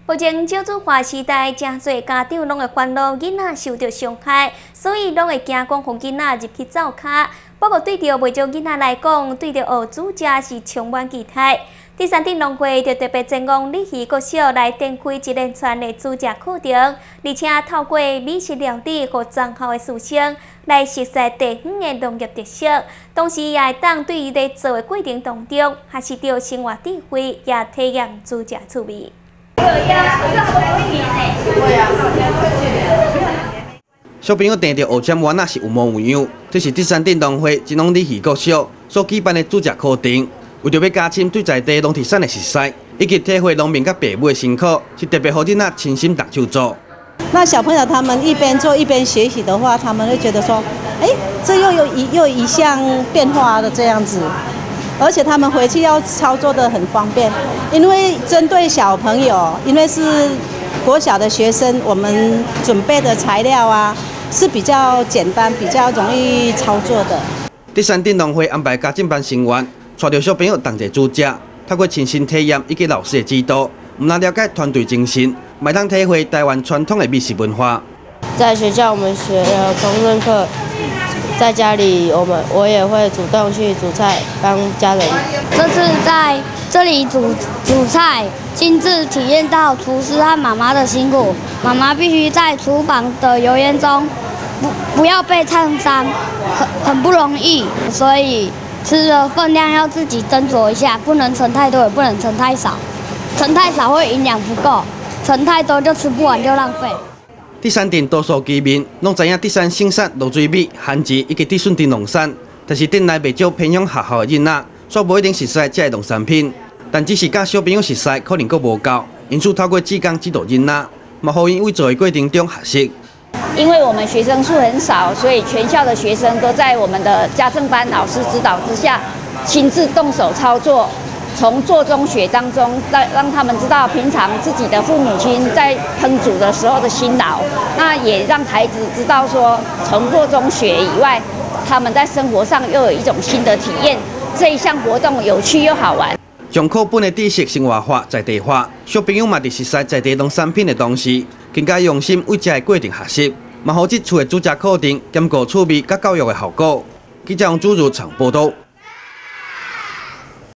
目前少子化时代，真侪家长拢会烦恼囡仔受到伤害，所以拢会惊讲互囡仔入去灶骹。不过对着未少囡仔来讲，对着学煮食是充满期待。第三镇农会就特别前往礼仪国小来展开一连串的煮食课程，而且透过美食料理和庄校的师生来熟悉地方的农业特色，同时也会当对于在做的过程当中，学习到生活智慧，也体验煮食趣味。 小朋友订着学尖丸仔是有模有样，这是第三镇农会金龙礼仪国小所举办的煮食课程。为着要加深对在地农特产的熟悉，以及体会农民甲爸母的辛苦，是特别让囡仔亲身动手做。 那小朋友他们一边做一边学习的话，他们会觉得说，哎，这又一项变化的这样子。 而且他们回去要操作的很方便，因为针对小朋友，因为是国小的学生，我们准备的材料啊是比较简单、比较容易操作的。 第三镇农会安排家政班成员，带着小朋友同齐煮食，透过亲身体验以及老师的指导，唔但了解团队精神，也通体会台湾传统的美食文化。 在学校我们学了烹饪课。 在家里，我也会主动去煮菜，帮家人。 这次在这里煮菜，亲自体验到厨师和妈妈的辛苦。妈妈必须在厨房的油烟中，不要被烫伤，很不容易。所以吃的分量要自己斟酌一下，不能盛太多，也不能盛太少。盛太少会营养不够，盛太多就吃不完就浪费。 第三镇多数居民拢知影第三盛产卤水米、番薯以及第顺镇农产，但是镇内未少偏乡学校的囡仔，煞无一定熟悉这农产品。但只是教小朋友熟悉，可能阁无够，因此透过志工指导囡仔，嘛，互因为做的过程中学习。 因为我们学生数很少，所以全校的学生都在我们的家政班老师指导之下，亲自动手操作。 从做中学当中，让他们知道平常自己的父母亲在烹煮的时候的辛劳，那也让孩子知道说，从做中学以外，他们在生活上又有一种新的体验。这一项活动有趣又好玩。 将课本的知识生活化、在地化，小朋友嘛伫熟悉在地农产品的同时，更加用心为这个过程学习，嘛，好这次的煮食课程兼顾趣味甲教育的效果。记者杨主如长报道。